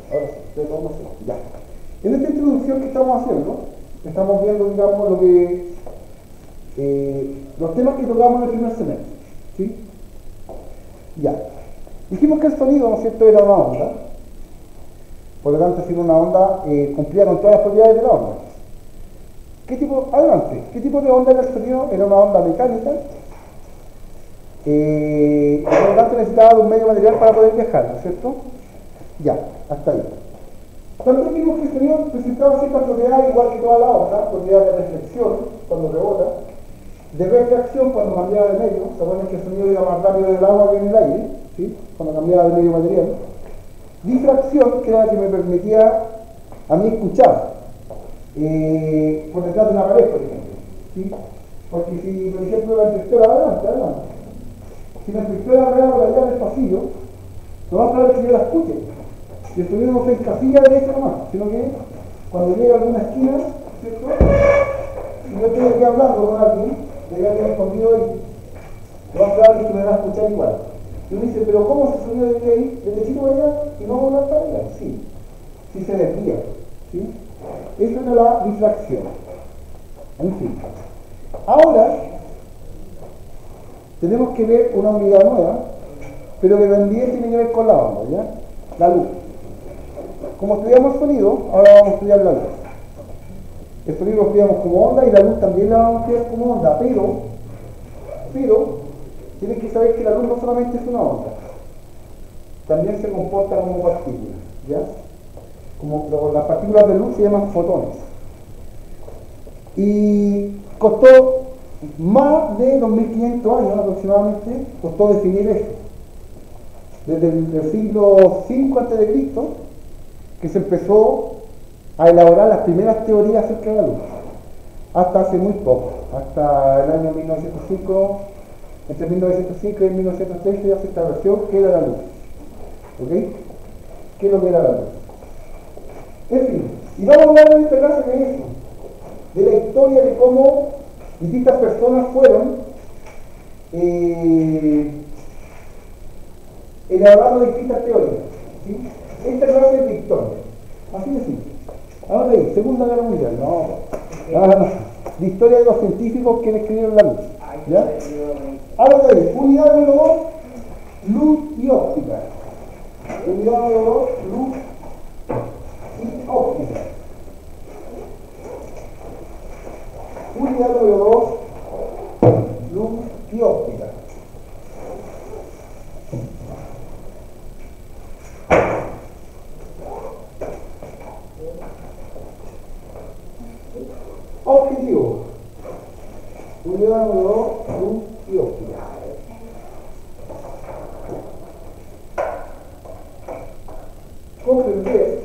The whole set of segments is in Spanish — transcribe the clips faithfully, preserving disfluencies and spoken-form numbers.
ahora sí, de todos modos, ya. En esta introducción que estamos haciendo, estamos viendo, digamos, lo que, eh, los temas que tocamos en el primer semestre, ¿sí? Ya. Dijimos que el sonido, ¿no es cierto?, era una onda. Por lo tanto, si era una onda, eh, cumplía con todas las propiedades de la onda. ¿Qué tipo, adelante, qué tipo de onda era el sonido? Era una onda mecánica. Eh, y por lo tanto necesitaba de un medio material para poder viajar, ¿no es cierto? Ya, hasta ahí. También vimos que el sonido presentaba ciertas propiedades igual que toda la onda, propiedades de reflexión cuando rebota, de refracción cuando cambiaba de medio. ¿Se acuerdan que el sonido iba más rápido del agua que en el aire? ¿Sí? Cuando cambiaba de medio material. Difracción, que era la que me permitía a mí escuchar eh, por detrás de una pared, por ejemplo, ¿sí? Porque si, por ejemplo, la amplificadora adelante, adelante, si la amplificadora real por allá en el pasillo, lo más probable es que yo la escuche, y el sonido no se encasilla de eso nomás, sino que cuando llega a alguna esquina, ¿cierto?, y yo estoy aquí hablando con alguien, de alguien escondido ahí, lo más probable es que me va a escuchar igual. Y uno dice, pero ¿cómo ese sonido debería ir desde chico allá y no volver para allá? Sí, sí se desvía, ¿sí? Esa era la difracción. En fin. Ahora tenemos que ver una unidad nueva, pero que también tiene que ver con la onda, ¿ya? La luz. Como estudiamos el sonido, ahora vamos a estudiar la luz. El sonido lo estudiamos como onda y la luz también la vamos a estudiar como onda, pero, pero, tienes que saber que la luz no solamente es una onda, también se comporta como partículas, ¿ya? Como lo, las partículas de luz se llaman fotones. Y costó más de dos mil quinientos años aproximadamente, costó definir esto. Desde el, el siglo cinco antes de Cristo, que se empezó a elaborar las primeras teorías acerca de la luz, hasta hace muy poco, hasta el año mil novecientos cinco, entre mil novecientos cinco y mil novecientos treinta ya se estableció qué era la luz. ¿Ok? ¿Qué es lo que era la luz? En fin, y vamos a hablar en esta clase de eso, de la historia de cómo distintas personas fueron eh, elaborando distintas teorías, ¿sí? Esta clase es de historia, así de simple. Ahora ahí, Segunda Guerra Mundial, no, no, no, de historia de los científicos que describieron la luz, ¿ya? Ahora ahí, unidad número dos, luz y óptica. Unidad número dos, luz y óptica. Unidad número dos, luz y óptica. Objetivo. Unidad número dos, luz y óptica. Comprender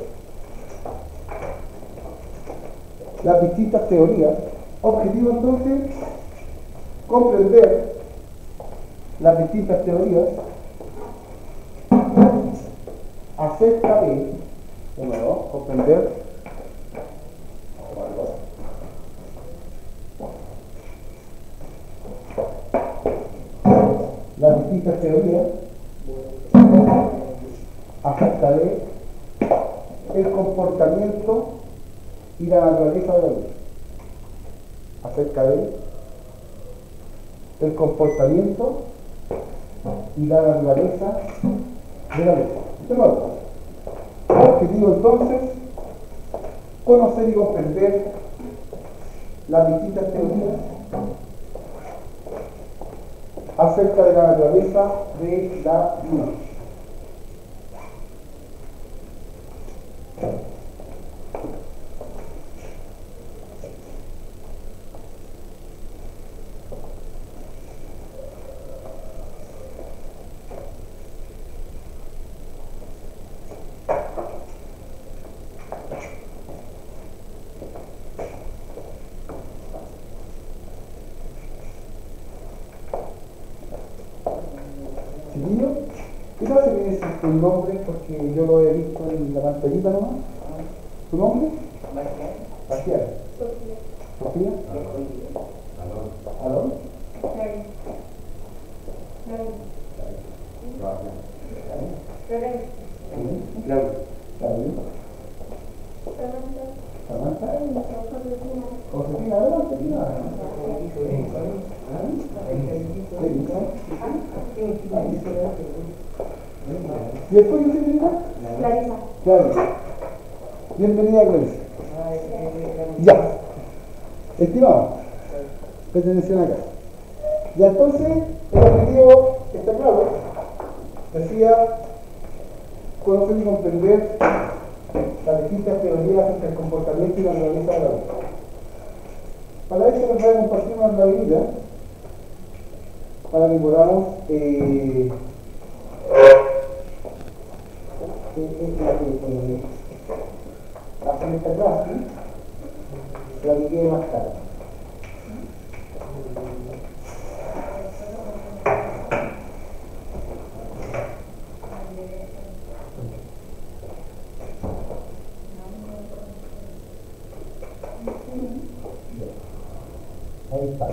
las distintas teorías. Objetivo entonces, comprender las distintas teorías acerca de, número, comprender las distintas teorías acerca de el comportamiento y la naturaleza de la luz. Acerca de el comportamiento y la naturaleza de la luz. De nuevo, objetivo entonces, conocer y comprender las distintas teorías acerca de la naturaleza de la luz. ¿Qué tal si me dices tu nombre? Porque yo lo he visto en la pantallita nomás. ¿Tu nombre? Marcial. Sofía. ¿Sofía? Alón. ¿Alón? Claudia. Claro. Samantha. Josefina, adelante, Josefina. ¿Y después Josefina? Clarisa. Clarisa. Bienvenida, Clarisa. Ya. Estimado, presta atención acá. Ya entonces, el objetivo está claro. Decía, conocer y comprender las distintas teorías entre el comportamiento y la naturaleza de la vida. Para eso les voy a compartir una habilidad para que podamos eh, eh, eh, eh, hacer esta clase para que quede más claro. Ahí está.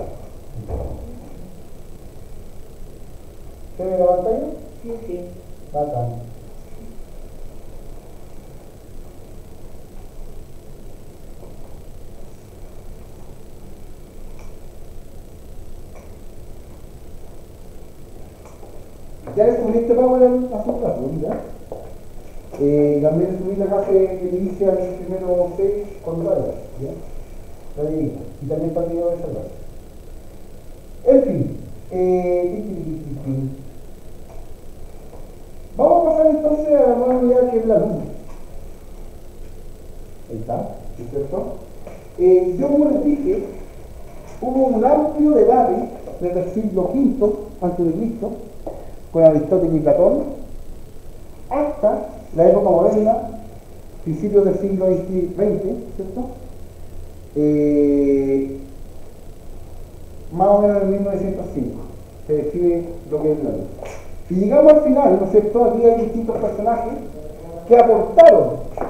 ¿Se ve la pantalla? Sí, sí. Bacán. Ya le subí este Power hace un rato, ¿ya? Eh, también le subí la clase que le hice al primero seis con rayas, ¿ya? La divina. Y también para que yo esa clase. En fin. Eh, vamos a pasar entonces a la nueva unidad que es la luz. Ahí está, ¿no es cierto? Eh, yo como les dije, hubo un amplio debate desde el siglo quinto antes de Cristo con Aristóteles y Platón hasta la época moderna, principios del siglo veinte, ¿cierto? Eh, más o menos en mil novecientos cinco se describe lo que es la luz. Y llegamos al final, ¿no es cierto? Aquí hay distintos personajes que aportaron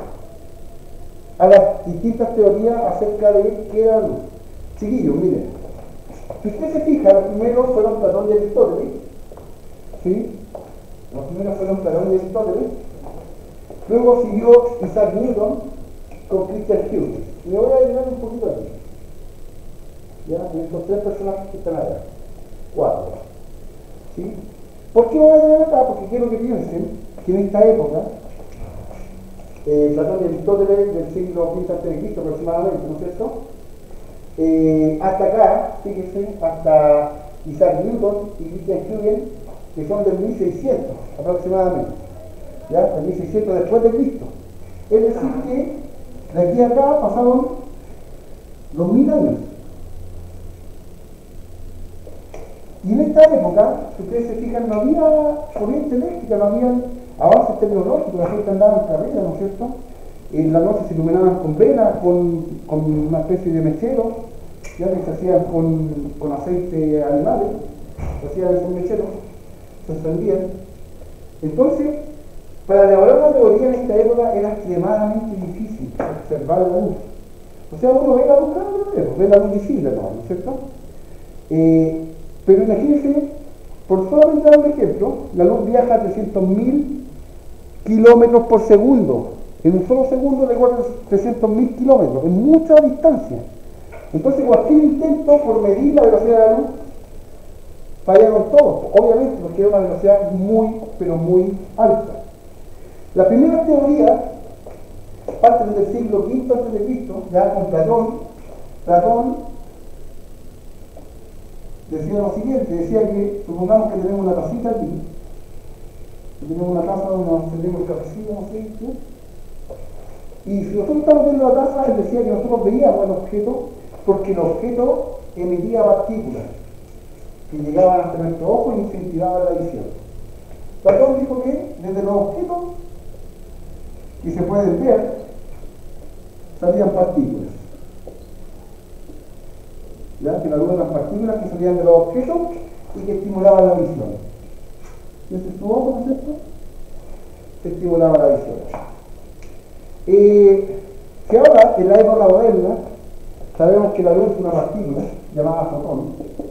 a las distintas teorías acerca de qué era la luz. Chiquillos, miren, si usted se fija, los primeros fueron Platón y Aristóteles, ¿sí? Los primeros fueron Platón y Aristóteles. Luego siguió Isaac Newton con Christian Huygens. Y me voy a ayudar un poquito aquí. ¿Ya? En estos tres personajes que están acá. Cuatro. ¿Sí? ¿Por qué voy a ayudar acá? Porque quiero que piensen que en esta época, eh, Platón y Aristóteles del siglo quinto antes de Cristo aproximadamente, ¿no es cierto? Eh, hasta acá, fíjense, hasta Isaac Newton y Christian Huygens, que son del mil seiscientos aproximadamente. ¿Ya? Del mil seiscientos después de Cristo. Es decir que de aquí a acá pasaron dos mil años. Y en esta época, si ustedes se fijan, no había corriente eléctrica, no había avances tecnológicos, la gente andaba en carrera, ¿no es cierto? En la noche se iluminaban con velas, con, con una especie de mechero, ya que se hacían con, con aceite animales, se hacían esos mecheros, se encendían. Entonces, para elaborar una teoría en esta época era extremadamente difícil observar la luz. O sea, uno ve la luz, claro, ve la luz visible, ¿no es cierto? Eh, pero imagínense, por solamente dar un ejemplo, la luz viaja a trescientos mil kilómetros por segundo. En un solo segundo recorre trescientos mil kilómetros, en mucha distancia. Entonces, cualquier intento por medir la velocidad de la luz fallaron todos, obviamente, porque era una velocidad muy, pero muy alta. La primera teoría parte desde el siglo quinto antes de Cristo, ya con Platón. Platón decía lo siguiente, decía que, supongamos que tenemos una tacita aquí, que tenemos una taza donde nos servimos el cafecito, no sé, ¿sí? Y si nosotros estamos viendo la taza, él decía que nosotros veíamos el objeto porque el objeto emitía partículas que llegaban hasta nuestro ojo y incentivaban la visión. Platón dijo que desde los objetos que se pueden ver salían partículas. ¿Ya? Que la luz eran partículas que salían de los objetos y que estimulaban la visión. ¿Y ese es tu ojo, no es cierto? Se estimulaba la visión. Eh, si ahora, en la época moderna, sabemos que la luz es una partícula llamada fotón,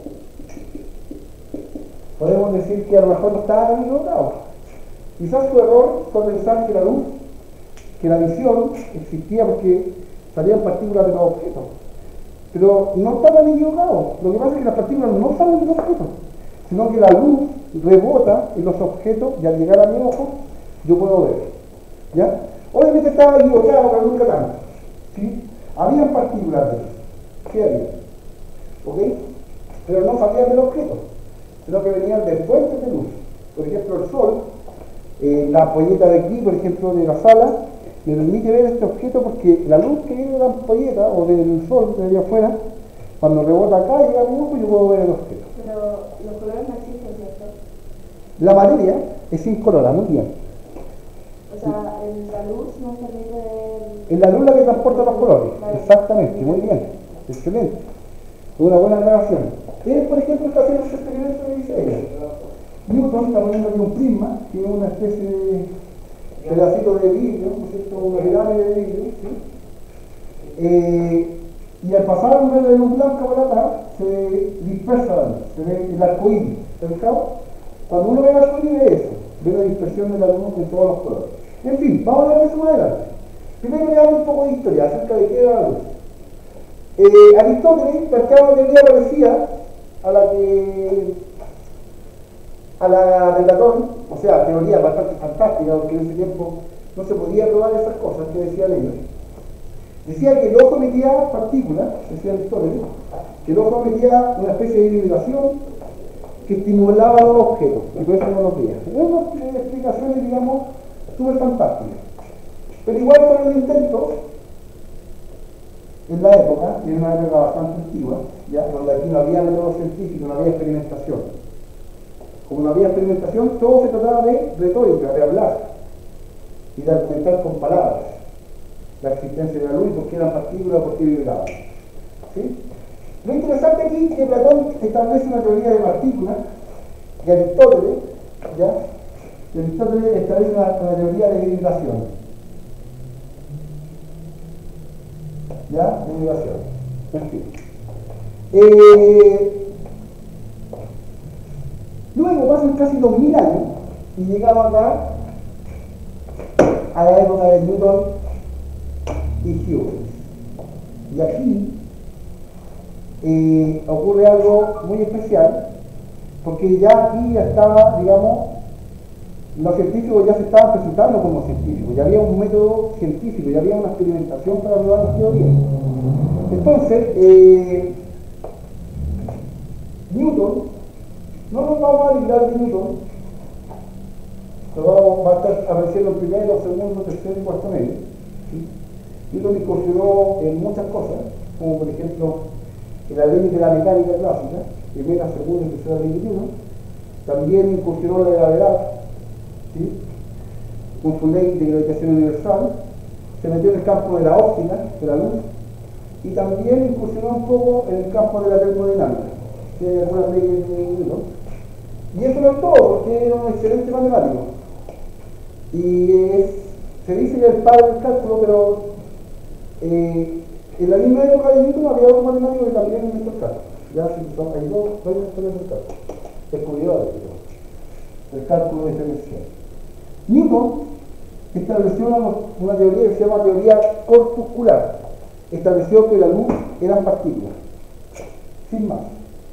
podemos decir que a lo mejor no estaba tan equivocado. Quizás su error fue pensar que la luz que la visión existía porque salían partículas de los objetos. Pero no estaban equivocados. Lo que pasa es que las partículas no salen de los objetos, sino que la luz rebota en los objetos y al llegar a mi ojo yo puedo ver. ¿Ya? Obviamente estaba equivocado, pero nunca tanto. ¿Sí? Habían partículas de luz. ¿Qué había? ¿Ok? Pero no salían del objeto, sino que venían de fuentes de luz. Por ejemplo, el sol, eh, la ampolleta de aquí, por ejemplo, de la sala, me permite ver este objeto porque la luz que viene de la ampolleta o del sol, de allá afuera, cuando rebota acá y llega a mi ojo, yo puedo ver el objeto. Pero los colores no existen, ¿cierto? La materia es incolora, muy bien. O sea, en la luz no se permite ver... Es la luz la que transporta los colores. Exactamente, muy bien. Excelente. Una buena grabación. Él, por ejemplo, está haciendo ese experimento que dice ella. Newton está poniendo aquí un prisma, que es una especie de pedacito de vidrio, ¿no es cierto? Una pirámide de vidrio, ¿sí? Eh, y al pasar un velo de luz blanca por acá, se dispersa la luz, se ve el arcoíris. ¿Está fijado? Cuando uno ve el arcoíris ve eso, ve la dispersión de la luz en todos los colores. En fin, vamos a ver eso más adelante. Primero le damos un poco de historia acerca de qué era la luz. Eh, Aristóteles planteaba una teoría parecida a la que a la de Platón, o sea, teoría bastante fantástica, porque en ese tiempo no se podía probar esas cosas que decían ellos. Decía que el ojo emitía partículas, decía Aristóteles, que el ojo emitía una especie de vibración que estimulaba los objetos, y por eso no los veía. Es una explicación, digamos, súper fantástica. Pero igual con el intento, en la época, y en una época bastante antigua, ya, donde aquí no había método científico, no había experimentación. Como no había experimentación, todo se trataba de retórica, de hablar y de argumentar con palabras la existencia de la luz, por qué eran partículas, por qué vibraban. ¿Sí? Lo interesante aquí es que Platón establece una teoría de partículas y Aristóteles, ¿ya? Y Aristóteles establece una, una teoría de vibración. ¿Ya? De vibración. En fin. Eh, luego pasan casi dos mil años y llegamos acá a la época de Newton y Huygens. Y aquí eh, ocurre algo muy especial, porque ya aquí ya estaba, digamos, los científicos ya se estaban presentando como científicos, ya había un método científico, ya había una experimentación para probar las teorías. Entonces, eh, Newton, no nos vamos a librar de Newton, lo vamos, va a estar apareciendo en primero, segundo, tercero y cuarto medio. ¿Sí? Newton incursionó en muchas cosas, como por ejemplo en la ley de la mecánica clásica, primera, segunda y tercera ley de Newton. También incursionó en la gravedad, ¿sí? Con su ley de gravitación universal. Se metió en el campo de la óptica, de la luz, y también incursionó un poco en el campo de la termodinámica, que hay algunas leyes de Newton. Y eso no es todo, porque era un excelente matemático. Y es, se dice que es el padre del cálculo, pero eh, en la misma época de Newton había otro matemático que también inventó el cálculo. Ya son, hay dos varias historias del cálculo, descubridores del cálculo diferencial. Newton estableció una, una teoría que se llama teoría corpuscular. Estableció que la luz eran partículas, sin más.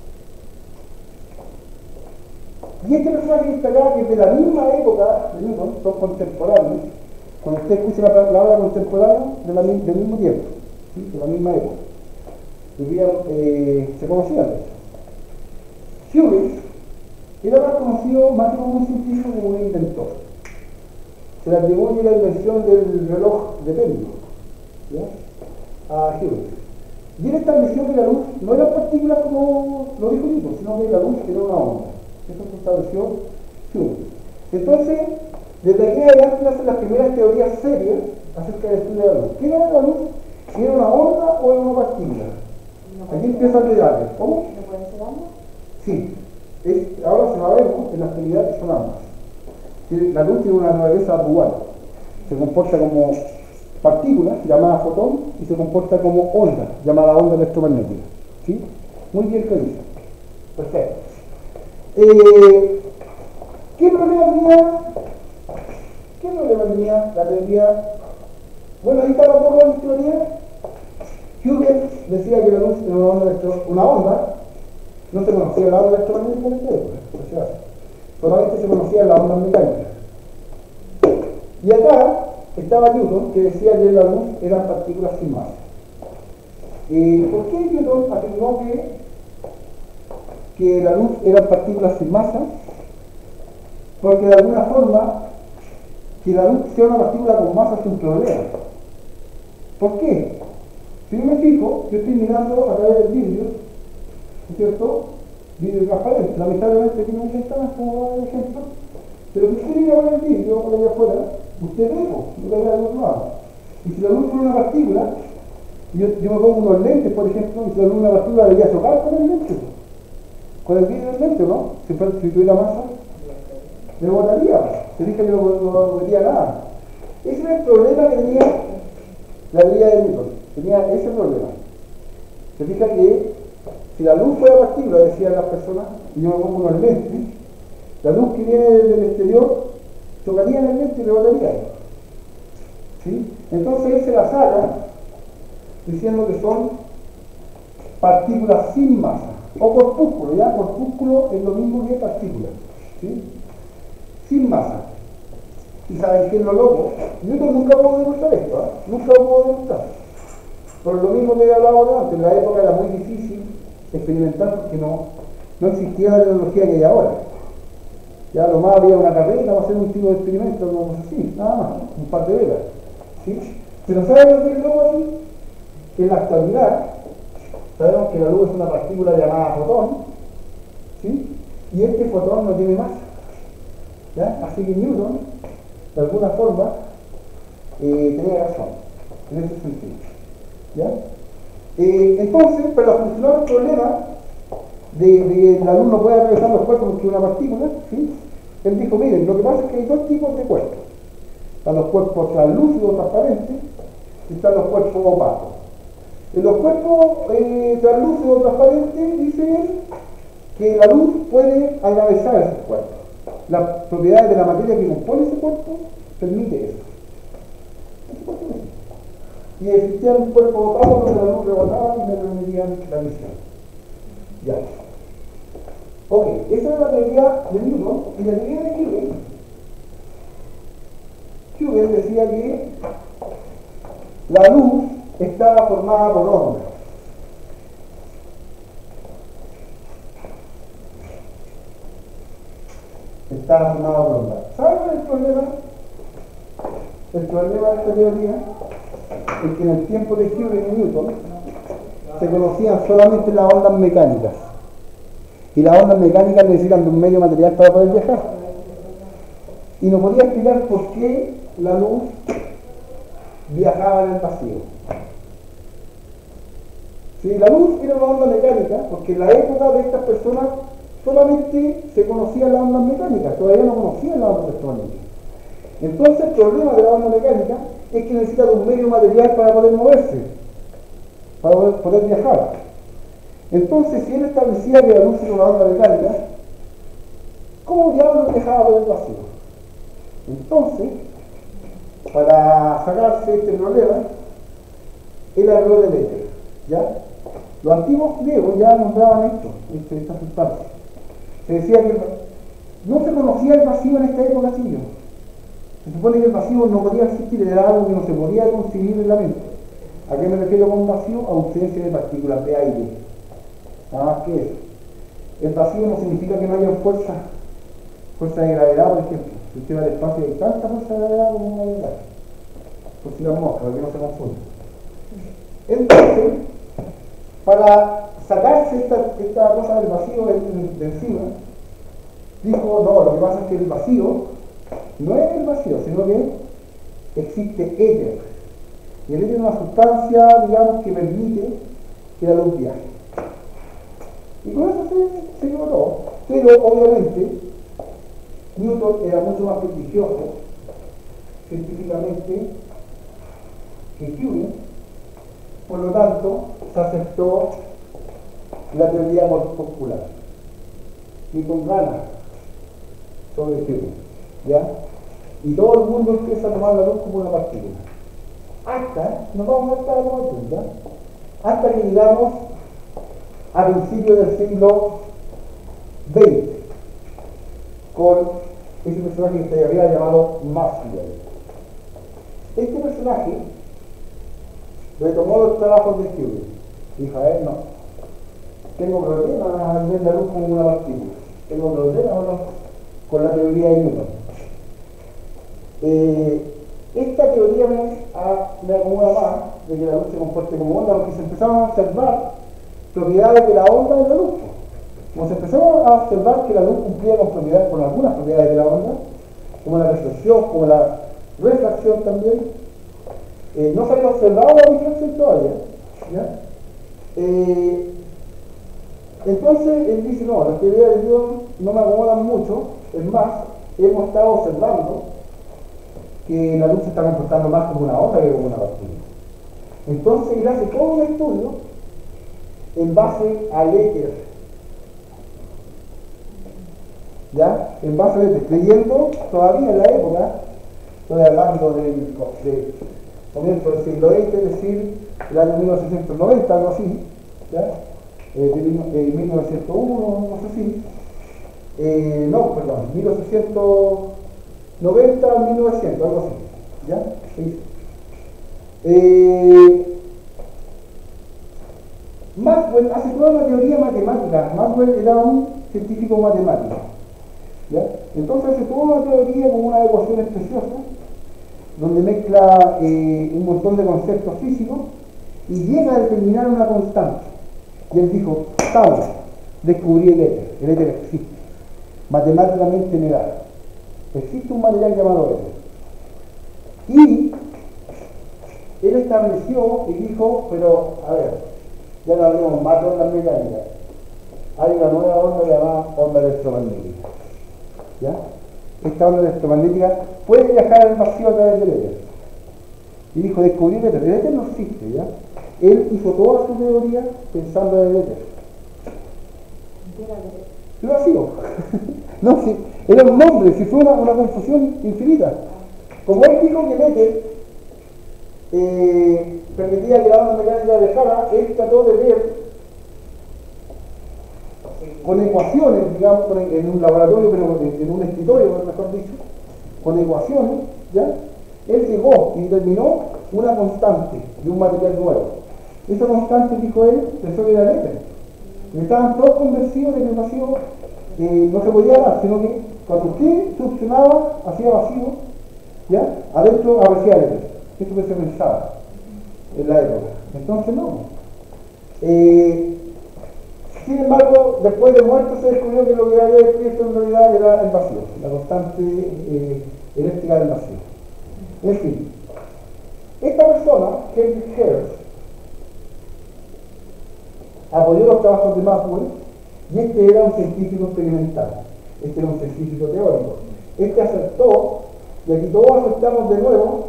Y este personaje que está acá, que es de la misma época de Newton, son contemporáneos. Cuando usted escucha la palabra contemporáneo, de la, del mismo tiempo, ¿sí? De la misma época. Vivían, eh, se conocían. Huygens era más conocido más que como un científico, como un inventor. Se le atribuye la invención del reloj de péndulo, ¿ya? A Huygens. Y él estableció que la luz no eran partículas como lo dijo Newton, sino que la luz era una onda. Eso se estableció Huygens. Entonces, desde aquí adelante nacen las primeras teorías serias acerca del estudio de la luz. ¿Qué era la luz? ¿Si era una onda o era una partícula? Aquí empieza el debate. ¿Cómo? ¿No pueden ser ambas? Sí. Es, ahora sabemos en la actualidad que son ambas. La luz tiene una naturaleza dual. Se comporta como partícula, llamada fotón, y se comporta como onda, llamada onda electromagnética. ¿Sí? Muy bien clarito. Perfecto. Eh, ¿Qué problema tenía? ¿Qué problema tenía la teoría decía que la luz era una onda, electro, una onda, no se conocía la onda electromagnética en esta época, o sea, solamente se conocía la onda mecánica. Y acá estaba Newton, que decía que la luz eran partículas sin masa. Eh, ¿Por qué Newton afirmó que, que la luz eran partículas sin masa? Porque de alguna forma, que la luz sea una partícula con masa es un problema. ¿Por qué? Si yo me fijo, yo estoy mirando a través del vidrio, ¿no es cierto? Vidrio transparente. Lamentablemente aquí no hay ventanas, como va el ejemplo. Pero si usted mira por el vidrio, por allá afuera, usted ve, no ve la luz nueva. Y si la luz fuera una partícula, yo, yo me pongo unos lentes, por ejemplo, y si la luz es una partícula, debería chocar con el lente. Con el vidrio del lente, ¿no? Si, si tuviera masa, me botaría. Se dice que no, no, no vería nada. Ese era el problema que tenía la teoría de Newton. Tenía ese problema. Se fija que si la luz fuera partícula, decían las personas, y yo me pongo unos lentes, la luz que viene del exterior chocaría en el lente y rebotaría. ¿Sí? Entonces él se la saca diciendo que son partículas sin masa, o corpúsculo, ya corpúsculo es lo mismo que partícula, ¿sí? Sin masa. ¿Y saben qué es lo loco? Newton nunca pudo demostrar esto, ¿eh? Nunca pudo demostrar. Por lo mismo que he hablado antes, en la época era muy difícil experimentar porque no, no existía la tecnología que hay ahora. Ya lo más había una carreta para hacer un tipo de experimento, como así, nada más, un par de velas. ¿Sí? Pero ¿saben lo que es loco ahí? Que en la actualidad sabemos que la luz es una partícula llamada fotón, ¿sí? Y este fotón no tiene masa. ¿Ya? Así que Newton, de alguna forma, eh, tenía razón en ese sentido. ¿Ya? Eh, entonces, para solucionar el problema de, de que la luz no puede atravesar los cuerpos porque es una partícula, ¿sí? Él dijo, miren, lo que pasa es que hay dos tipos de cuerpos. Están los cuerpos translúcidos, transparentes, y están los cuerpos opacos. En los cuerpos eh, translúcidos, transparentes, dice él, que la luz puede atravesar esos cuerpos. Las propiedades de la materia que compone ese cuerpo permite eso. Y existía un cuerpo opaco donde la luz rebotaba y me permitían la visión. Ya. Ok, esa es la teoría de Newton y la teoría de Huygens. Huygens decía que la luz estaba formada por ondas. Estaba formada por ondas. ¿Saben cuál es el problema? El problema de esta teoría es que en el tiempo de Huygens y Newton se conocían solamente las ondas mecánicas. Y las ondas mecánicas necesitan de un medio material para poder viajar. Y no podía explicar por qué la luz viajaba en el vacío. Si la luz era una onda mecánica, porque en la época de estas personas solamente se conocían las ondas mecánicas, todavía no conocían las ondas electromagnéticas. Entonces el problema de la onda mecánica es que necesita de un medio material para poder moverse, para poder, poder viajar. Entonces, si él establecía que la luz era una onda mecánica, ¿cómo diablos viajaba por el vacío? Entonces, para sacarse este problema, él habló del éter, ¿ya? Los antiguos griegos ya nombraban esto, este, esta sustancia. Se decía que no se conocía el vacío en esta época, chillo. Se supone que el vacío no podía existir, era algo que no se podía concebir en la mente. ¿A qué me refiero con vacío? Ausencia de partículas de aire. Nada más que eso. El vacío no significa que no haya fuerza, fuerza de gravedad, por ejemplo. Si usted va al espacio hay tanta fuerza de gravedad como una gravedad. Por si la mosca, para que no se confunda. Entonces, para sacarse esta, esta cosa del vacío de, de, de encima, dijo, no, lo que pasa es que el vacío no es el vacío, sino que existe éter. Y el éter es una sustancia, digamos, que permite que la luz viaje. Y con eso se, se logró. Pero, obviamente, Newton era mucho más prestigioso científicamente que Huygens, por lo tanto, se aceptó la teoría corpuscular. Newton gana sobre Huygens, ¿ya? Y todo el mundo empieza a tomar la luz como una partícula. Hasta, nos vamos a estar a la ¿ya? hasta que llegamos a principios del siglo veinte, con ese personaje que se había llamado Maxwell. Este personaje retomó los trabajos de Hewlett. Dijo a él, no, tengo problemas al ver la luz como una partícula, tengo problemas con la teoría de Newton. Eh, esta teoría me, a, me acomoda más de que la luz se comporte como onda, porque se empezaron a observar propiedades de la onda y de la luz. Como se empezó a observar que la luz cumplía con propiedades, con algunas propiedades de la onda, como la reflexión, como la refracción también, eh, no se había observado la reflexión todavía, ¿ya? Eh, entonces él dice, no, las teorías de Newton no me acomodan mucho, es más, hemos estado observando que la luz se está comportando más como una onda que como una partícula. Entonces él hace todo un estudio en base al éter, ¿ya? En base al éter, creyendo todavía en la época, estoy hablando del de, comienzo del siglo veinte, es decir, el año mil novecientos noventa, algo así, ¿ya? Eh, de, de mil novecientos uno, no sé si, eh, no, perdón, mil ochocientos noventa a mil novecientos, algo así, ¿ya? Sí. Eh, Maxwell hace toda una teoría matemática. Maxwell era un científico matemático, ¿ya? Entonces hace toda una teoría con unas ecuaciones preciosas, donde mezcla eh, un montón de conceptos físicos y llega a determinar una constante. Y él dijo, tal, descubrí el éter. El éter existe, matemáticamente negado. Existe un material llamado éter. Y él estableció y dijo, pero a ver, ya no hablemos más de ondas mecánicas, hay una nueva onda llamada onda electromagnética, ¿ya? Esta onda electromagnética puede viajar al vacío a través del éter. Y dijo, descubrí el éter. El éter no existe, ¿ya? Él hizo toda su teoría pensando en el éter. El vacío. No, sí, era un nombre, si fue una, una confusión infinita. Como él dijo que el éter eh, permitía que la onda mecánica viajara, él trató de ver con ecuaciones, digamos, con, en un laboratorio, pero en, en un escritorio, mejor dicho, con ecuaciones, ¿ya? Él llegó y determinó una constante de un material nuevo. Esa constante, dijo él, pensó que era el éter. Y estaban todos convencidos de que el vacío eh, no se podía dar, sino que cuando usted succionaba, hacía vacío, ¿ya? Adentro aparecía el éter. Eso que se pensaba en la época. Entonces no. Eh, sin embargo, después de muerto se descubrió que lo que había descubierto en realidad era el vacío, la constante eh, eléctrica del vacío. En fin, esta persona, Henry Hertz, apoyó los trabajos de Maxwell, y este era un científico experimental, este era un científico teórico. Este aceptó, y aquí todos aceptamos de nuevo,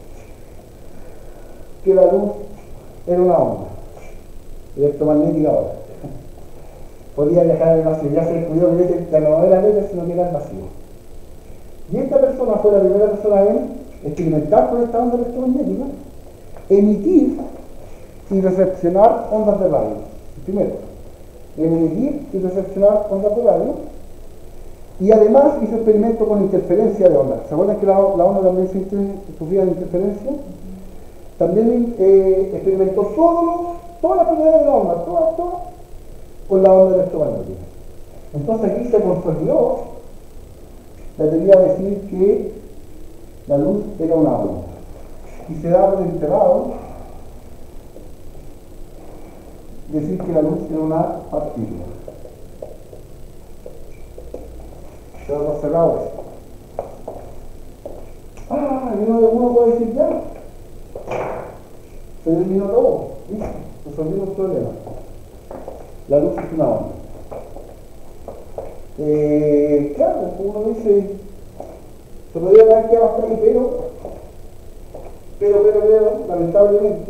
que la luz era una onda electromagnética ahora. Podía viajar en el vacío, ya se descubrió que el éter no era el éter, sino que era el vacío. Y esta persona fue la primera persona en experimentar con esta onda electromagnética, emitir y recepcionar ondas de radio. Primero, emitir y recepcionar ondas de radio, y además hizo experimentos con interferencia de ondas. ¿Se acuerdan que la, la onda también se sufría de interferencia? También eh, experimentó todo, todas las propiedades de la onda, todas, todas, con la onda electromagnética. Entonces aquí se consolidó la teoría de decir que la luz era una onda. Y se da por enterrado decir que la luz era una partícula. Se da por cerrado eso. Ah, y uno, uno puede decir ya. Se terminó todo, listo, resolvimos el problema. La luz es una onda. Eh, claro, uno dice, se podría haber quedado hasta ahí, pero, pero, pero, pero, lamentablemente,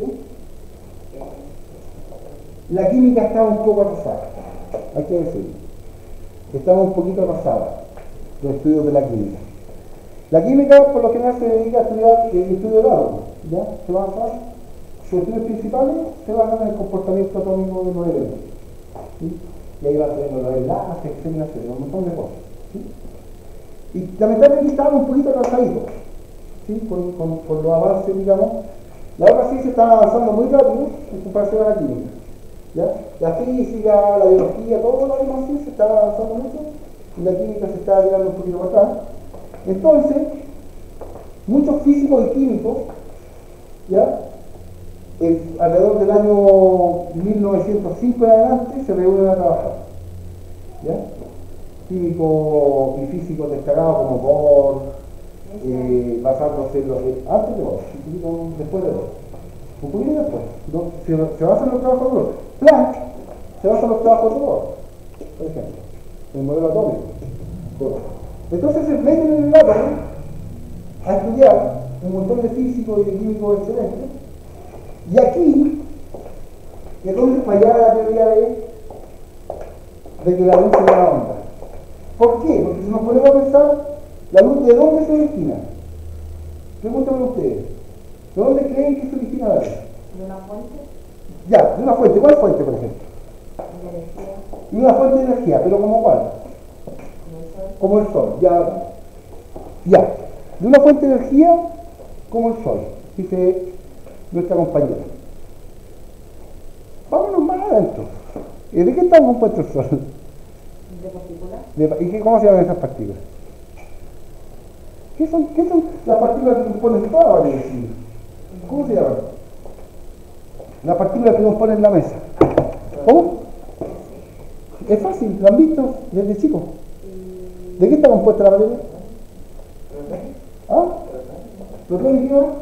la química estaba un poco atrasada, hay que decirlo. Estaba un poquito atrasada los estudios de la química. La química, por lo general, se dedica a estudiar el estudio del átomo, ¿ya? Se basa sus estudios principales se basan en el comportamiento atómico de los elementos. ¿Sí? Y ahí va teniendo los enlaces, etcétera, etcétera, un montón de cosas. ¿Sí? Y lamentablemente estaban un poquito atrasaditos, ¿sí? con, con, con los avances, digamos. La otra ciencia está avanzando muy rápido en comparación a la química. ¿Ya? La física, la biología, todo lo demás ciencia está avanzando mucho y la química se está llegando un poquito más atrás. Entonces, muchos físicos y químicos, ¿ya? El, alrededor del año mil novecientos cinco en adelante se reúnen a trabajar. ¿Ya? Químicos y físicos destacados como Bohr, eh, basándose en los de antes de Bohr, un poquito después de Bohr, un poquito después. ¿No? Se, se basan en los trabajos de Bohr. Planck se basa en los trabajos de Bohr, por ejemplo, en el modelo atómico. Entonces se meten en el átomo a estudiar un montón de físicos y de químicos excelentes. Y aquí es donde fallaba la teoría de, de que la luz se da onda. ¿Por qué? Porque si nos ponemos a pensar, ¿la luz de dónde se origina? Pregúntenme ustedes. ¿De dónde creen que se origina la luz? ¿De una fuente? Ya, de una fuente. ¿Cuál fuente, por ejemplo? De energía. Y una fuente de energía, pero ¿como cuál? Como el sol. Ya. Ya. De una fuente de energía como el sol, dice nuestra compañera. Vámonos más adentro. ¿De qué está compuesto el sol? ¿De partículas? De, ¿Y qué, cómo se llaman esas partículas? ¿Qué son, ¿Qué son las partículas que componen toda la variedad? ¿Cómo se llaman? Las partículas que componen la mesa. ¿Cómo? Es fácil, lo han visto desde chicos. ¿De qué está compuesta la materia? ¿Ah? ¿Protones y qué más?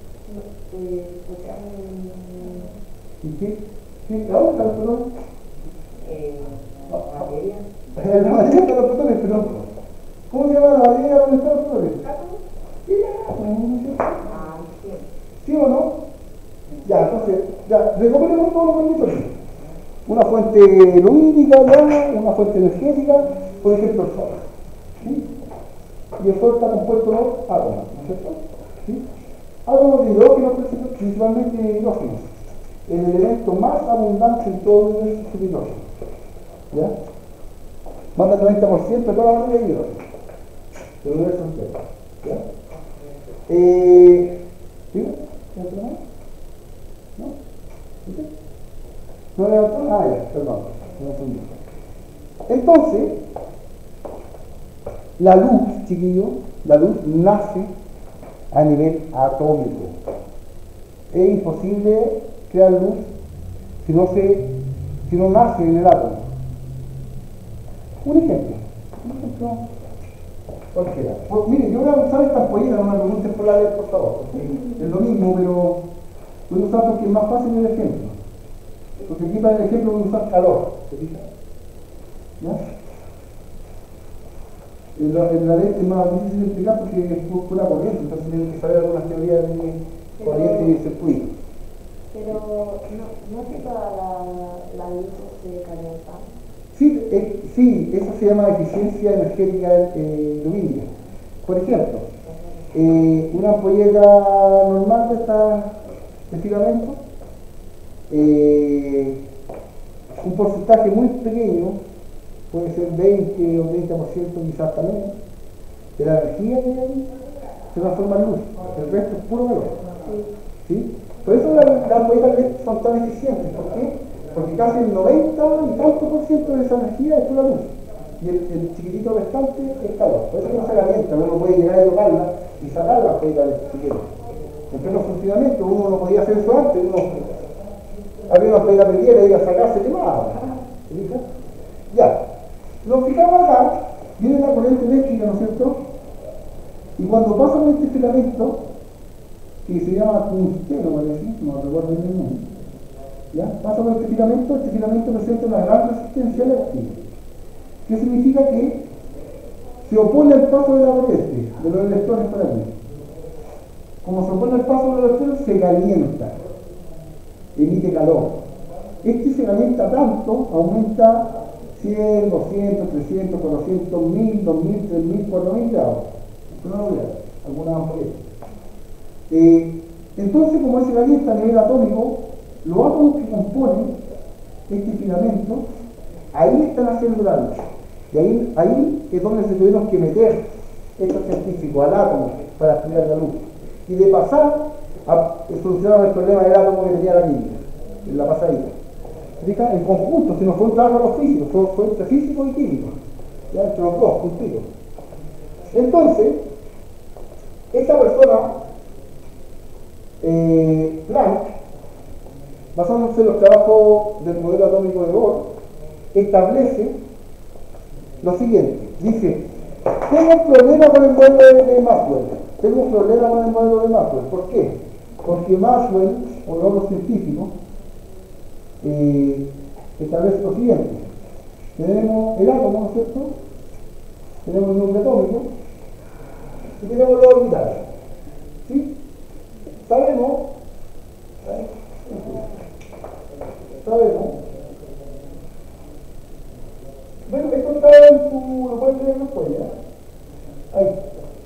¿Y qué? ¿Qué? ¿A dónde están los protones? Materia. En la materia están los protones, pero ¿cómo se llama la materia donde están los protones? ¿Qué? Ah, sí. ¿Sí o no? Ya, entonces, ya, recuperemos todo lo que hemos dicho aquí. Una fuente lumínica, ya, una fuente energética, por ejemplo el sol. ¿Sí? Y el sol está compuesto de átomos, ¿no es cierto? ¿Sí? Átomos de hidrógeno, principalmente de hidrógeno. El elemento más abundante en todo el universo es el hidrógeno. ¿Ya? Más del noventa por ciento de toda la materia es hidrógeno. Del universo entero. ¿Ya? Eh, ¿Sí? ¿No? ¿No? ¿Sí? ¿No levantó? Ah, ya, perdón. No entendí. Entonces, la luz, chiquillos, la luz nace a nivel atómico. Es imposible crear luz si no, se, si no nace en el átomo. Un ejemplo. Un ejemplo cualquiera. Pues, mire, yo voy a usar esta ampolleta, no me pregunten por la ley, por favor. Es lo mismo, pero voy a usar porque es más fácil el ejemplo. Porque aquí para el ejemplo voy a usar calor. ¿Se fijan? ¿Ya? En la, en la ley es más difícil de explicar porque es pura corriente, entonces tienen que saber algunas teorías de corriente y circuito. Pero no, no es que toda la, la luz se calienta. Sí, eh, sí, eso se llama eficiencia energética eh, lumínica. Por ejemplo, eh, una ampolleta normal de, esta, de filamento, eh, un porcentaje muy pequeño, puede ser veinte o treinta por ciento, quizás también, de la energía que hay se transforma en luz. El resto es puro calor. ¿Sí? Por eso las, las ampolletas L E D son tan eficientes. ¿Por qué? Porque casi el noventa y tanto por ciento de esa energía es pura luz. Y el, el chiquitito restante es calor. Por eso que no se calienta. Uno puede llegar a tocarla y sacar la ampolletas L E D si quiere. En pleno funcionamiento, uno no podía hacer eso antes. Uno había una ampolletas pequeña y iba a sacarse quemada. ¿Se fija? Ya. Nos fijamos acá, viene la corriente eléctrica, ¿no es cierto? Y cuando pasa por este filamento, que se llama tungsteno, parece, no recuerdo bien el nombre, ¿ya? Pasa por este filamento, este filamento presenta una gran resistencia eléctrica. ¿Qué significa? Que se opone al paso de la corriente, de los electrones por aquí. Como se opone al paso de los electrones, se calienta, emite calor. Este se calienta tanto, aumenta cien, doscientos, trescientos, cuatrocientos, mil, dos mil, tres mil, cuatro mil grados. Esto no lo voy a dar, algunas ampolletas. Eh, Entonces, como dice la lista a nivel atómico, los átomos que componen este filamento, ahí están haciendo la luz. Y ahí, ahí es donde se tuvieron que meter estos científicos al átomo para estudiar la luz. Y de pasar, a, solucionaron el problema del átomo que tenía la química, en la pasadita. ¿Explica? En conjunto, si no fue un trabajo de los físicos, fue, fue entre físicos y químicos. Ya, entre los dos, juntitos. Entonces, esta persona, eh, Planck, basándose en los trabajos del modelo atómico de Bohr, establece lo siguiente. Dice, tengo un problema con el modelo de, de Maxwell. Tengo un problema con el modelo de Maxwell. ¿Por qué? Porque Maxwell, o los otros científicos, eh, establece lo siguiente. Tenemos el átomo, ¿no es cierto? Tenemos el núcleo atómico y tenemos los orbitales. ¿Sí? Sabemos, sabemos, bueno, esto está en tu, lo puedes leer después, ¿ya? Ahí.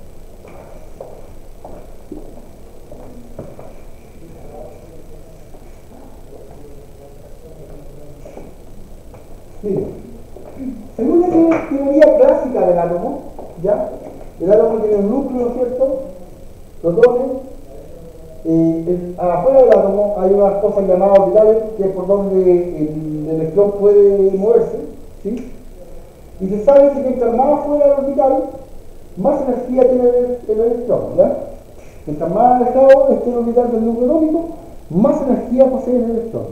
Mire, según la teoría clásica del átomo, ¿ya? El átomo tiene un núcleo, ¿no es cierto? Protones. Eh, el, afuera del átomo hay unas cosas llamadas orbitales, que es por donde el, el electrón puede moverse, ¿sí? Y se sabe que mientras más afuera del orbital, más energía tiene el, el electrón, ¿ya? Mientras más alejado esté el orbital del núcleo atómico, más energía posee el electrón.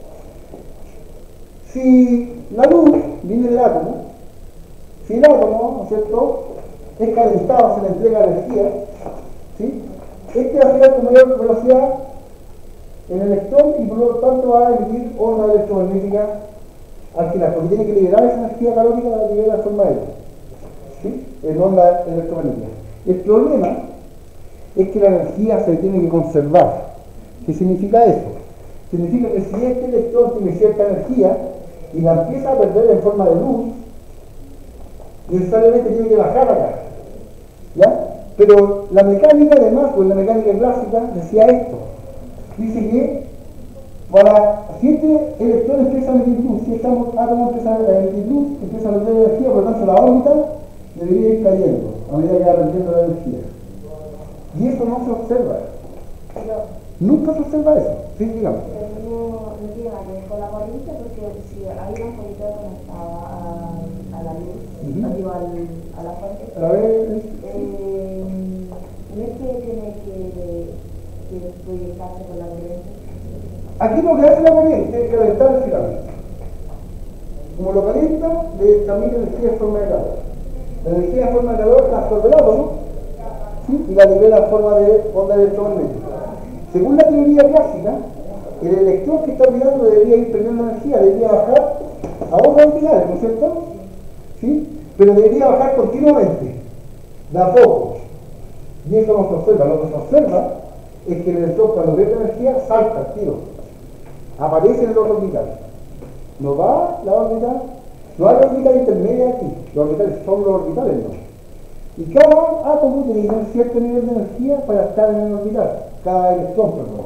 Si la luz viene del átomo, si el átomo, ¿no es cierto?, es calentado, se le entrega energía, ¿sí? Este va a girar con mayor velocidad en el electrón y por lo tanto va a emitir onda electromagnética al final, porque tiene que liberar esa energía calórica para liberar la forma de él, ¿sí? En onda electromagnética. El problema es que la energía se tiene que conservar. ¿Qué significa eso? Significa que si este electrón tiene cierta energía y la empieza a perder en forma de luz, necesariamente tiene que bajar acá, ¿ya? Pero la mecánica de Maxwell, la mecánica clásica, decía esto. Dice que para, si este electrón empieza a emitir luz, si este átomo empieza a emitir luz, empieza a perder energía, por lo tanto la órbita debería ir cayendo a medida que va perdiendo la energía. Y eso no se observa. Pero, Nunca se observa eso. Sí, digamos. pero no, no tiene nada que ver con la corriente, porque si hay una corriente conectada a, a la luz, Uh-huh. no digo al, a la fuente, A ver, eh, no es que tiene que, que proyectarse con la corriente. aquí lo que hace la corriente es calentar el filamento. Como lo calienta, le transmite energía en forma de calor. La energía en forma de calor la absorbe el átomo, ¿sí? Y la libera en forma de onda electromagnética. Según la teoría clásica, el electrón que está orbitando debería ir perdiendo energía, debería bajar a otras orbitales, ¿no es cierto? ¿Sí? Pero debería bajar continuamente, de a poco. Y eso no se observa. Lo que se observa es que el electrón, cuando pierde energía, salta al tiro. Aparece en el otro orbital. No va la órbita, no hay orbital intermedia aquí. Los orbitales son los orbitales, no. Y cada átomo tiene que tener cierto nivel de energía para estar en el orbital. Cada electrón, perdón.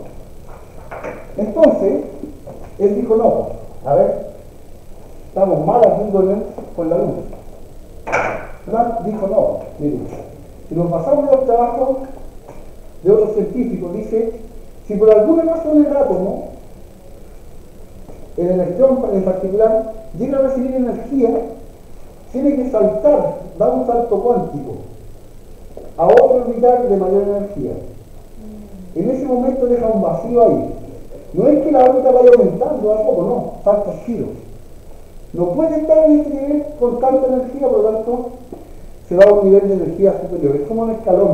Entonces, él dijo, no, a ver, estamos mal haciendo con la luz. Planck dijo, no, mire, si nos basamos en los trabajos de otros científicos, dice, si por alguna razón el átomo, el electrón en particular, llega a recibir energía, tiene que saltar, dar un salto cuántico a otro orbital de mayor energía. En ese momento deja un vacío ahí. No es que la órbita vaya aumentando a poco, no, salta giro. No puede estar en este nivel con tanta energía, por lo tanto, se va a un nivel de energía superior. Es como un escalón.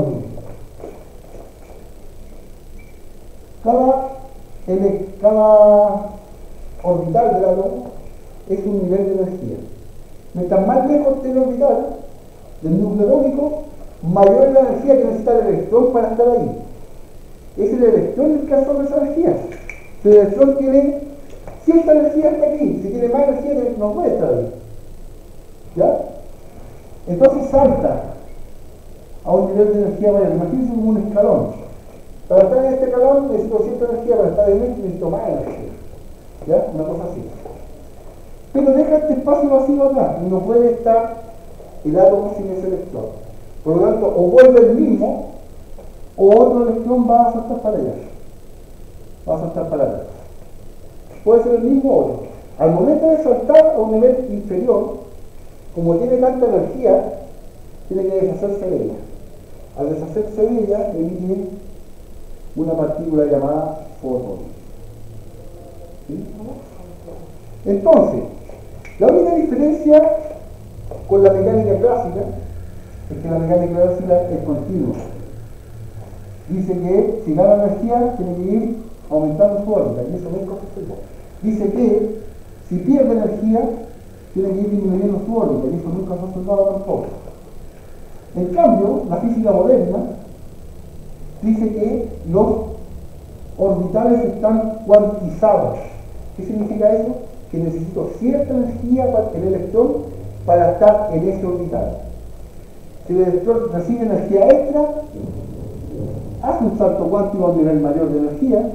Cada, el, cada orbital del átomo es un nivel de energía. Mientras más lejos esté el orbital del núcleo atómico, mayor es la energía que necesita el electrón para estar ahí. Es el electrón el que absorbe esa energía. Si el electrón tiene cierta energía hasta aquí, si tiene más energía no puede estar ahí. ¿Ya? Entonces salta a un nivel de energía mayor. Imagínense como un escalón. Para estar en este calor necesito cierta energía, para estar en este necesito más energía. ¿Ya? Una cosa así. Pero deja este espacio vacío acá, y no puede estar el átomo sin ese electrón. Por lo tanto, o vuelve el mismo, o otro electrón va a saltar para allá. Va a saltar para allá. Puede ser el mismo o otro. Al momento de saltar a un nivel inferior, como tiene tanta energía, tiene que deshacerse de ella. Al deshacerse de ella, emite una partícula llamada fotón. ¿Sí? Entonces, la única diferencia con la mecánica clásica es que la mecánica clásica es continua. Dice que si gana energía, tiene que ir aumentando su órbita, y eso nunca sucede. Dice que si pierde energía, tiene que ir disminuyendo su órbita, y eso nunca se ha observado tampoco. En cambio, la física moderna dice que los orbitales están cuantizados. ¿Qué significa eso? Que necesito cierta energía para el electrón para estar en ese orbital. Si el electrón recibe energía extra, hace un salto cuántico a un nivel mayor de energía,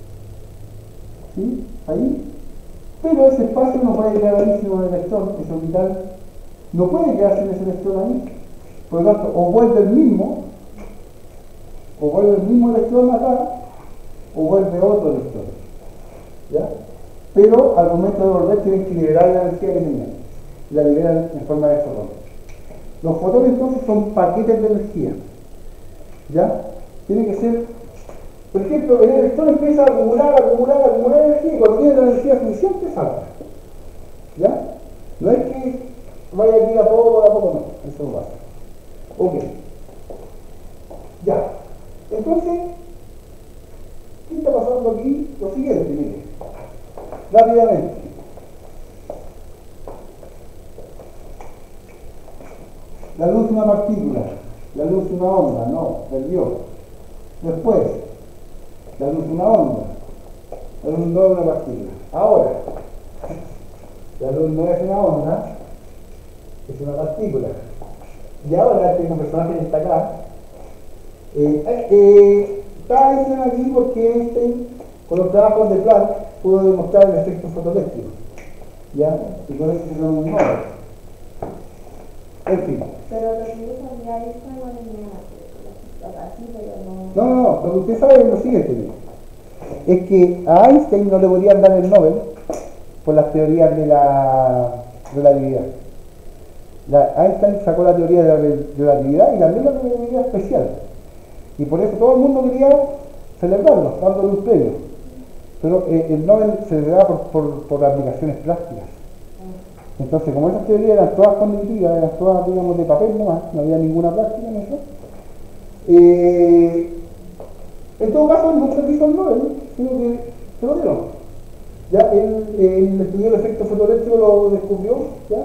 ¿sí? Ahí, pero ese espacio no puede quedar ahí sin un electrón, ese orbital no puede quedarse en ese electrón ahí. Por lo tanto, o vuelve el mismo, o vuelve el mismo electrón acá, o vuelve otro electrón. ¿Ya? Pero al momento de volver tienen que liberar la energía que tenían. Y la liberan en forma de fotón. Los fotones entonces son paquetes de energía. ¿Ya? Tiene que ser, por ejemplo, el electrón empieza a acumular, acumular, acumular energía y cuando tiene la energía suficiente salta. ¿Ya? No es que vaya aquí a poco, a poco, no. Eso no pasa. Ok. Ya. Entonces, ¿qué está pasando aquí? Lo siguiente, mire. Rápidamente. La luz es una partícula. La luz es una onda. No, perdió. Después, la luz es una onda. La luz no es una partícula. Ahora, la luz no es una onda, es una partícula. Y ahora que un personaje que está acá, eh, eh, está Einstein aquí porque Einstein, con los trabajos de Planck, pudo demostrar el efecto fotoeléctrico. ¿Ya? Y con eso se llama un Nobel. En fin. Pero lo que yo sabía es que no venía así, pero no. No, no, no. Lo que usted sabe es lo siguiente: es que a Einstein no le podían dar el Nobel por las teorías de la relatividad. La, Einstein sacó la teoría de la relatividad y también la relatividad especial. Y por eso todo el mundo quería celebrarlo, dándole un premio. Pero eh, el Nobel se le da por, por, por aplicaciones prácticas. Entonces, como esas teorías eran todas cognitivas, eran todas, digamos, de papel nomás, no había ninguna práctica en eso, eh, en todo caso no se hizo el Nobel, sino que se lo dieron. Ya, él, él estudió el efecto fotoeléctrico, lo descubrió, ¿ya?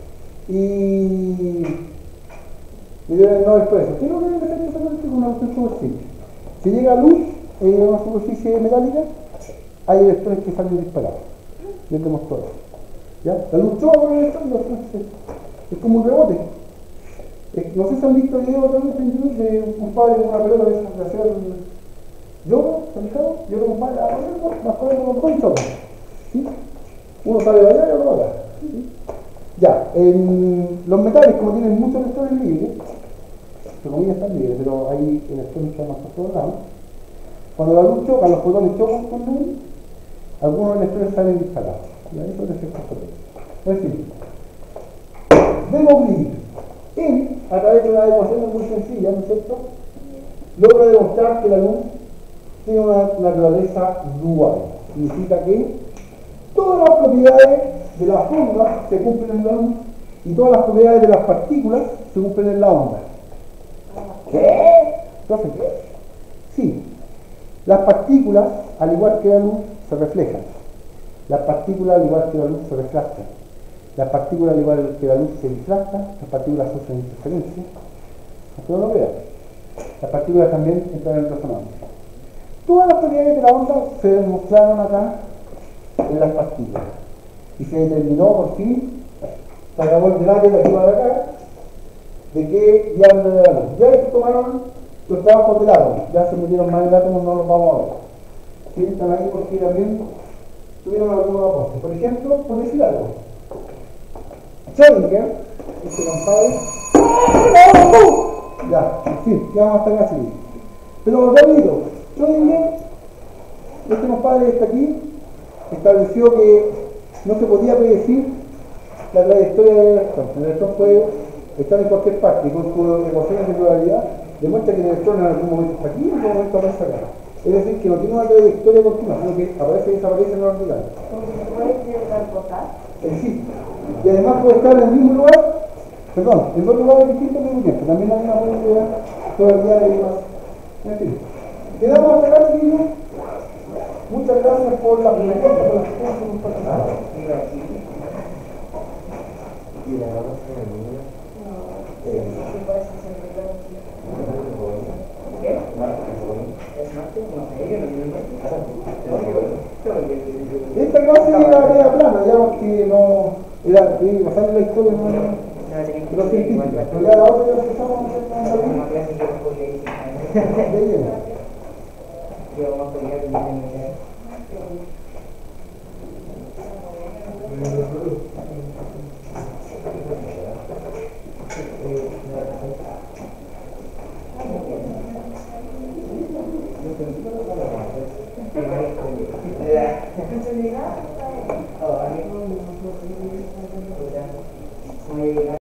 Y le dieron el Nobel por eso. ¿Qué es lo que es el efecto fotoeléctrico? Una cuestión súper simple. Si llega luz en una superficie metálica, hay electrones que salen disparados. Y él demostró eso. ¿Ya? La luz choca con el electrón, es como un rebote. Es, no sé si han visto videos también en YouTube de un padre con una pelota de hacer yoga, ¿sabes? Y otro compadre a la más padre con un choque. ¿Sí? Uno sale de allá y otro de acá. ¿Sí? Ya, en los metales, como tienen muchos electrones libres, entre comillas están libres, pero hay electrones que van por todos lados. Cuando la luz choca, los fotones chocan con luz, algunos electrones salen disparados. Y ahí eso es el efecto fotónico. En fin, de Broglie, él, a través de una ecuación muy sencilla, ¿no es cierto?, logra demostrar que la luz tiene una naturaleza dual. Significa que todas las propiedades de las ondas se cumplen en la luz y todas las propiedades de las partículas se cumplen en la onda. ¿Qué? Entonces, ¿qué? Sí, las partículas, al igual que la luz, se reflejan. Las partículas, al igual que la luz, se refractan. Las partículas, al igual que la luz, se difractan. Las partículas sufren interferencia. Aunque no lo vean. Las partículas también entran en resonancia. Todas las propiedades de la onda se demostraron acá en las partículas. Y se determinó por fin, se acabó el debate de aquí para acá, de qué diablo de la luz. Ya ellos tomaron Los trabajos del átomo, ya se metieron más en el átomo, no los vamos a ver. Sí, están ahí porque también tuvieron algunos aportes. Por ejemplo, por decir algo, Schrödinger, este compadre, ya, en fin, ya vamos a estar así. Pero rapidito, Schrödinger, este compadre que está aquí, estableció que no se podía predecir la trayectoria del electrón. El electrón puede estar en cualquier parte y con sus ecuaciones de probabilidad demuestra que el electrón en algún momento está aquí y en algún momento aparece acá. Es decir, que no tiene una trayectoria continua, sino que aparece y desaparece en la orbital. Como que se puede transportar. Eh, sí. Y además puede estar en el mismo lugar, perdón, en dos lugares distintos al mismo tiempo. También hay una posibilidad todavía de más. En fin. Quedamos hasta acá, chiquillos. Muchas gracias por la pregunta, por las cosas que nos participaron. Y la vamos a ver, ¿no? No, sí, sí, puede ser servidor. ¿Qué? ¿Es Marte? No sé, yo no entiendo. Esta clase era media plana, ya porque no era que pasar la historia no de los científicos. Pero ya la otra ya empezamos a hacer con Una clase que no podía ir. de lleno. Yo vamos a pegar y me Thank you.